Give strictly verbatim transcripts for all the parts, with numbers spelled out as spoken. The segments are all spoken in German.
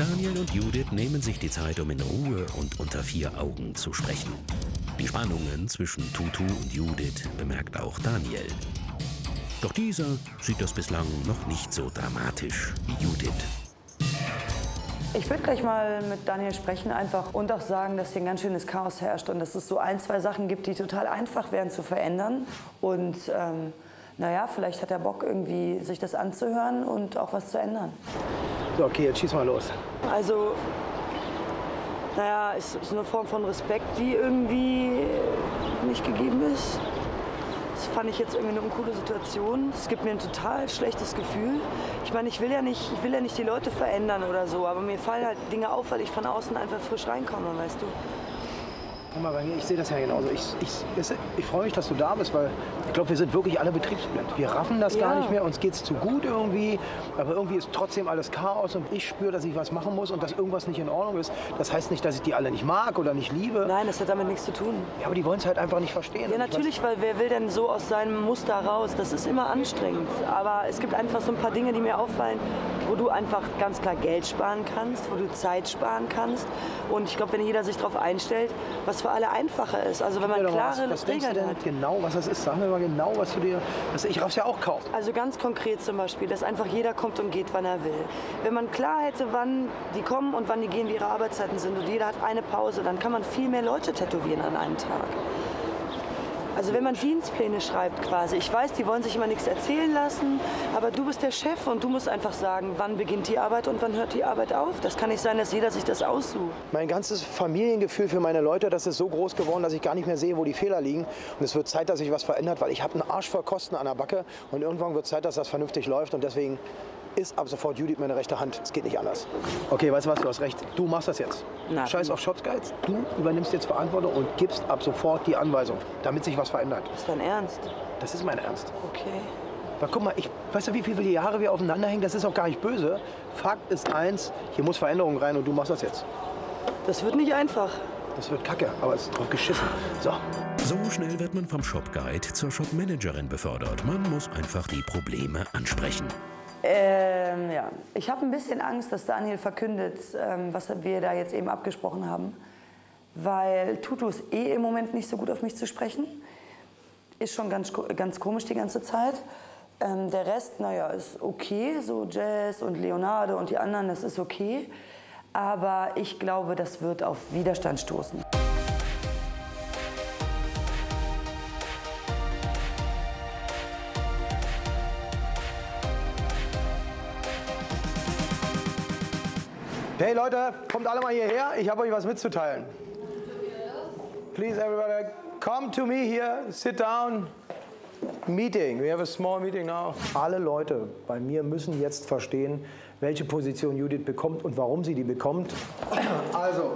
Daniel und Judith nehmen sich die Zeit, um in Ruhe und unter vier Augen zu sprechen. Die Spannungen zwischen Tutu und Judith bemerkt auch Daniel. Doch dieser sieht das bislang noch nicht so dramatisch wie Judith. Ich würde gleich mal mit Daniel sprechen einfach und auch sagen, dass hier ein ganz schönes Chaos herrscht und dass es so ein, zwei Sachen gibt, die total einfach wären zu verändern. Und ähm, naja, vielleicht hat er Bock, irgendwie sich das anzuhören und auch was zu ändern. So, okay, jetzt schieß mal los. Also, naja, es ist eine Form von Respekt, die irgendwie nicht gegeben ist. Das fand ich jetzt irgendwie eine uncoole Situation. Es gibt mir ein total schlechtes Gefühl. Ich meine, ich will ja nicht, ich will ja nicht die Leute verändern oder so, aber mir fallen halt Dinge auf, weil ich von außen einfach frisch reinkomme, weißt du. Guck mal, bei mir, ich sehe das ja genauso. Ich, ich, ich, ich freue mich, dass du da bist, weil ich glaube, wir sind wirklich alle betriebsblind. Wir raffen das Ja. gar nicht mehr, uns geht es zu gut irgendwie, aber irgendwie ist trotzdem alles Chaos und ich spüre, dass ich was machen muss und dass irgendwas nicht in Ordnung ist. Das heißt nicht, dass ich die alle nicht mag oder nicht liebe. Nein, das hat damit nichts zu tun. Ja, aber die wollen es halt einfach nicht verstehen. Ja, Und ich natürlich, weil wer will denn so aus seinem Muster raus? Das ist immer anstrengend. Aber es gibt einfach so ein paar Dinge, die mir auffallen, wo du einfach ganz klar Geld sparen kannst, wo du Zeit sparen kannst. Und ich glaube, wenn jeder sich darauf einstellt, was für alle einfacher ist. Also wenn man Weiß, klare was, was denkst du Regeln denn hat. genau, was das ist? Sag mir mal genau, was du dir... Das, ich raff's ja auch kaum. Also ganz konkret zum Beispiel, dass einfach jeder kommt und geht, wann er will. Wenn man klar hätte, wann die kommen und wann die gehen, wie ihre Arbeitszeiten sind und jeder hat eine Pause, dann kann man viel mehr Leute tätowieren an einem Tag. Also wenn man Dienstpläne schreibt quasi, ich weiß, die wollen sich immer nichts erzählen lassen, aber du bist der Chef und du musst einfach sagen, wann beginnt die Arbeit und wann hört die Arbeit auf. Das kann nicht sein, dass jeder sich das aussucht. Mein ganzes Familiengefühl für meine Leute, das ist so groß geworden, dass ich gar nicht mehr sehe, wo die Fehler liegen. Und es wird Zeit, dass sich was verändert, weil ich habe einen Arsch voll Kosten an der Backe und irgendwann wird Zeit, dass das vernünftig läuft und deswegen ist ab sofort Judith meine rechte Hand. Es geht nicht anders. Okay, weißt du was, du hast recht. Du machst das jetzt. Na, Scheiß auf Shopsguides. Du übernimmst jetzt Verantwortung und gibst ab sofort die Anweisung, damit sich was verändert. Ist dein Ernst? Das ist mein Ernst. Okay. Aber guck mal, ich, weißt du, wie viele Jahre wir aufeinander hängen? Das ist auch gar nicht böse. Fakt ist eins, hier muss Veränderung rein und du machst das jetzt. Das wird nicht einfach. Das wird kacke, aber es ist drauf geschissen. So. So schnell wird man vom Shopguide zur Shopmanagerin befördert. Man muss einfach die Probleme ansprechen. Ähm, ja. Ich habe ein bisschen Angst, dass Daniel verkündet, ähm, was wir da jetzt eben abgesprochen haben. Weil Tutu ist eh im Moment nicht so gut auf mich zu sprechen. Ist schon ganz, ganz komisch die ganze Zeit. Ähm, der Rest, naja, ist okay. So Jazz und Leonardo und die anderen, das ist okay. Aber ich glaube, das wird auf Widerstand stoßen. Hey Leute, kommt alle mal hierher. Ich habe euch was mitzuteilen. Please everybody, come to me here, sit down. Meeting, we have a small meeting now. Alle Leute bei mir müssen jetzt verstehen, welche Position Judith bekommt und warum sie die bekommt. Also,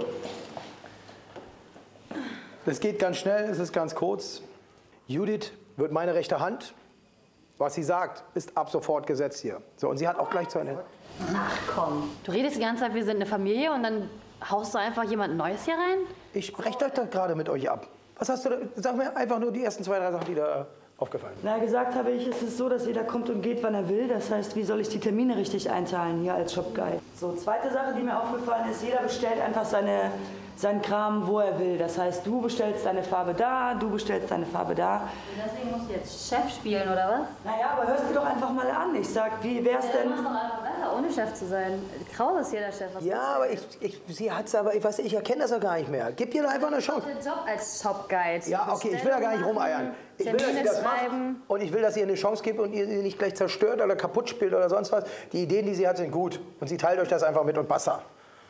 es geht ganz schnell, es ist ganz kurz. Judith wird meine rechte Hand. Was sie sagt, ist ab sofort Gesetz hier. So, und sie hat auch gleich zu Ende. Ach komm, du redest die ganze Zeit, wir sind eine Familie und dann haust du einfach jemand Neues hier rein? Ich spreche doch doch gerade mit euch ab. Was hast du da? Sag mir einfach nur die ersten zwei, drei Sachen, die da aufgefallen sind. Na, gesagt habe ich, es ist so, dass jeder kommt und geht, wann er will. Das heißt, wie soll ich die Termine richtig einteilen hier als Shopguide? So, zweite Sache, die mir aufgefallen ist, jeder bestellt einfach seine, seinen Kram, wo er will. Das heißt, du bestellst deine Farbe da, du bestellst deine Farbe da. Deswegen musst du jetzt Chef spielen, oder was? Naja, aber hörst du doch einfach mal an. Ich sag, wie wär's Ja, denn? du machst doch einfach weiter, ohne Chef zu sein. Krause ist hier der Chef. Was Ja, aber ich, ich, sie hat's aber, ich weiß, ich erkenne das ja gar nicht mehr. Gib ihr doch einfach eine Chance. der Job als Shopguide. Ja, okay, ich will da gar nicht rumeiern. Ich will, dass sie das macht und ich will, dass ihr eine Chance gibt und ihr sie nicht gleich zerstört oder kaputt spielt oder sonst was. Die Ideen, die sie hat, sind gut und sie teilt euch das einfach mit und basta.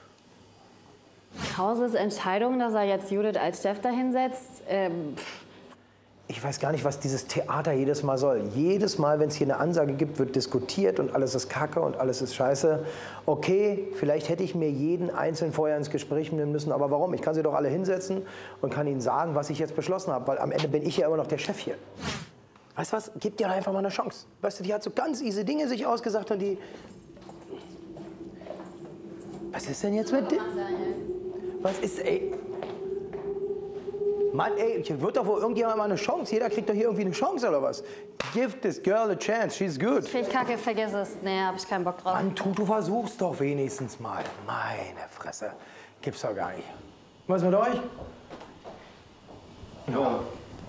Krauses Entscheidung, dass er jetzt Judith als Chef dahinsetzt, ähm, Ich weiß gar nicht, was dieses Theater jedes Mal soll. Jedes Mal, wenn es hier eine Ansage gibt, wird diskutiert und alles ist Kacke und alles ist Scheiße. Okay, vielleicht hätte ich mir jeden einzeln vorher ins Gespräch nehmen müssen, aber warum? Ich kann sie doch alle hinsetzen und kann ihnen sagen, was ich jetzt beschlossen habe, weil am Ende bin ich ja immer noch der Chef hier. Weißt du was? Gib dir einfach mal eine Chance. Weißt du, die hat so ganz easy Dinge sich ausgesagt und die... Was ist denn jetzt mit dir? Was ist, ey... Mann, ey, hier wird doch wohl irgendjemand mal eine Chance. Jeder kriegt doch hier irgendwie eine Chance oder was? Give this girl a chance, she's good. Finde ich kacke, vergiss es. Nee, hab ich keinen Bock drauf. Mann, tu, du versuchst doch wenigstens mal. Meine Fresse. Gibt's doch gar nicht. Was mit euch? No.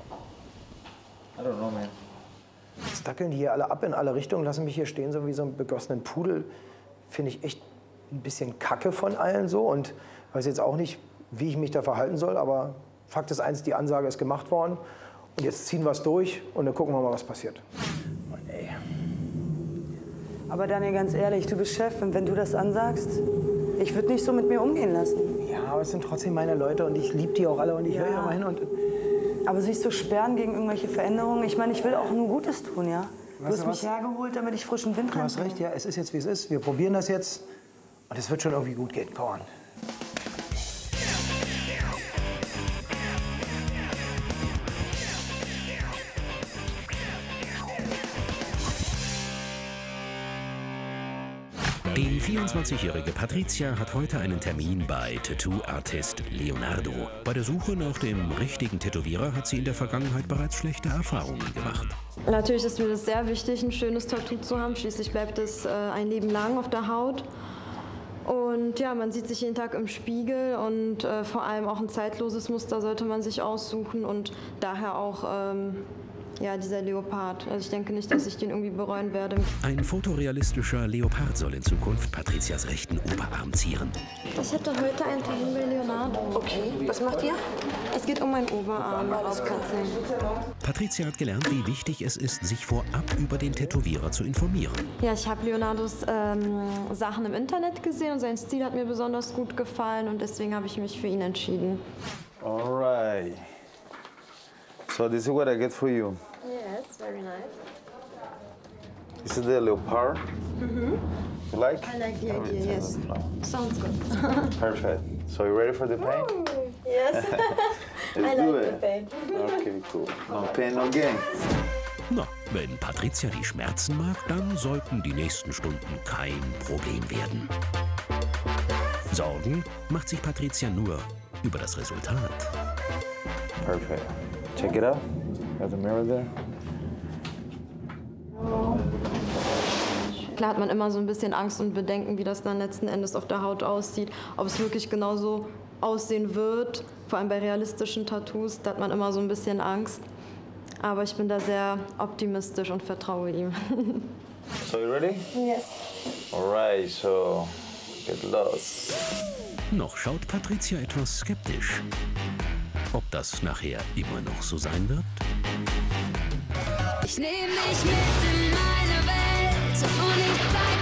I don't know, man. Jetzt dackeln die hier alle ab in alle Richtungen, lassen mich hier stehen, so wie so einen begossenen Pudel. Finde ich echt ein bisschen kacke von allen so und weiß jetzt auch nicht, wie ich mich da verhalten soll, aber Fakt ist eins, die Ansage ist gemacht worden und jetzt ziehen wir es durch und dann gucken wir mal, was passiert. Mann, ey. Aber Daniel, ganz ehrlich, du bist Chef und wenn du das ansagst, ich würde nicht so mit mir umgehen lassen. Ja, aber es sind trotzdem meine Leute und ich liebe die auch alle und ich Ja. höre ja mal hin und... Aber sich so sperren gegen irgendwelche Veränderungen, ich meine, ich will auch nur Gutes tun, ja? Du Weißt hast du mich was? hergeholt, damit ich frischen Wind Du hast reinbringe. recht, ja, es ist jetzt, wie es ist. Wir probieren das jetzt und es wird schon irgendwie gut gehen. Komm an. Die vierundzwanzigjährige Patricia hat heute einen Termin bei Tattoo-Artist Leonardo. Bei der Suche nach dem richtigen Tätowierer hat sie in der Vergangenheit bereits schlechte Erfahrungen gemacht. Natürlich ist mir das sehr wichtig, ein schönes Tattoo zu haben. Schließlich bleibt es äh, ein Leben lang auf der Haut. Und ja, man sieht sich jeden Tag im Spiegel und äh, vor allem auch ein zeitloses Muster sollte man sich aussuchen und daher auch ähm, ja, dieser Leopard. Also ich denke nicht, dass ich den irgendwie bereuen werde. Ein fotorealistischer Leopard soll in Zukunft Patricias rechten Oberarm zieren. Ich hätte heute einen Termin bei Leonardo. Okay, was macht ihr? Es geht um meinen Oberarm. Patricia hat gelernt, wie wichtig es ist, sich vorab über den Tätowierer zu informieren. Ja, ich habe Leonardos ähm, Sachen im Internet gesehen und sein Stil hat mir besonders gut gefallen und deswegen habe ich mich für ihn entschieden. Alright. So this is what I get for you. Yes, very nice. This is the leopard. Mm-hmm. You like? I like the idea, yes. Sounds good. Perfect. So you ready for the pain? Yes. Let's I do like it. the pain. Okay, cool. No pain, no gain. Na, wenn Patricia die Schmerzen mag, dann sollten die nächsten Stunden kein Problem werden. Sorgen macht sich Patricia nur über das Resultat. Perfect. Check it out. Got the mirror there. Klar hat man immer so ein bisschen Angst und Bedenken, wie das dann letzten Endes auf der Haut aussieht. Ob es wirklich genauso aussehen wird, vor allem bei realistischen Tattoos, da hat man immer so ein bisschen Angst. Aber ich bin da sehr optimistisch und vertraue ihm. So you ready? Yes. Alright, so get lost. Noch schaut Patricia etwas skeptisch. Ob das nachher immer noch so sein wird? Ich nehm dich mit in meine Welt und ich zeig